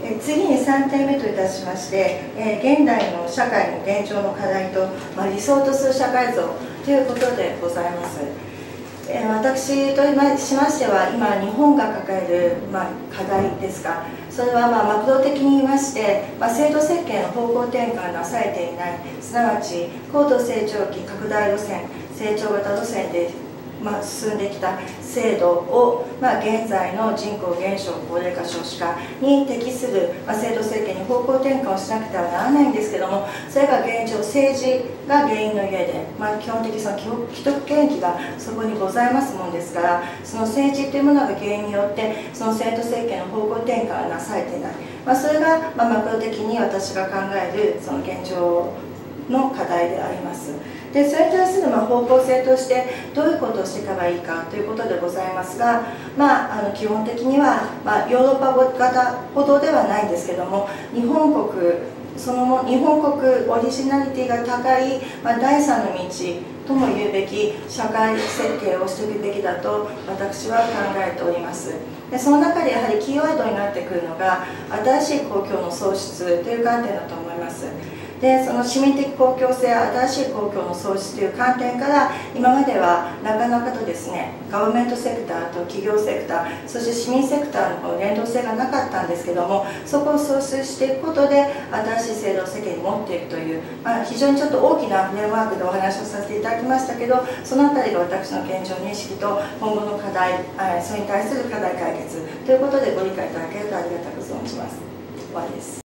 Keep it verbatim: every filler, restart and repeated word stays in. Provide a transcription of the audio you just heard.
え次にさんてんめといたしまして、え現代の社会の現状の課題と、まあ、理想とする社会像ということでございます。え私としましては、今、日本が抱える、まあ、課題ですが、それはまあマクロ的に言いまして、まあ、制度設計の方向転換がなされていない、すなわち高度成長期拡大路線、成長型路線で、まあ、進んできた制度を、まあ、現在の人口減少、高齢化、少子化に適する、まあ、制度設計に方向転換をしなくてはならないんですけども、それが現状、政治が原因のゆえで、まあ、基本的にその既得権益がそこにございますものですから、その政治というものが原因によって、その制度設計の方向転換がなされていない、まあ、それが、まあ、マクロ的に私が考えるその現状の課題であります。でそれに対するまあ方向性としてどういうことをしていけばいいかということでございますが、まあ、あの基本的には、まあ、ヨーロッパ型ほどではないんですけども、日本国その日本国オリジナリティが高い、まあ、第三の道とも言うべき社会設計をしていくべきだと私は考えております。でその中でやはりキーワードになってくるのが新しい公共の創出という観点だと思います。でその市民的公共性、新しい公共の創出という観点から今まではなかなかとですね、ガバメントセクターと企業セクター、そして市民セクターの連動性がなかったんですけども、そこを創出していくことで新しい制度を世間に持っていくという、まあ、非常にちょっと大きなフレームワークでお話をさせていただきましたけど、そのあたりが私の現状認識と今後の課題、それに対する課題解決ということでご理解いただけるとありがたく存じます。終わりです。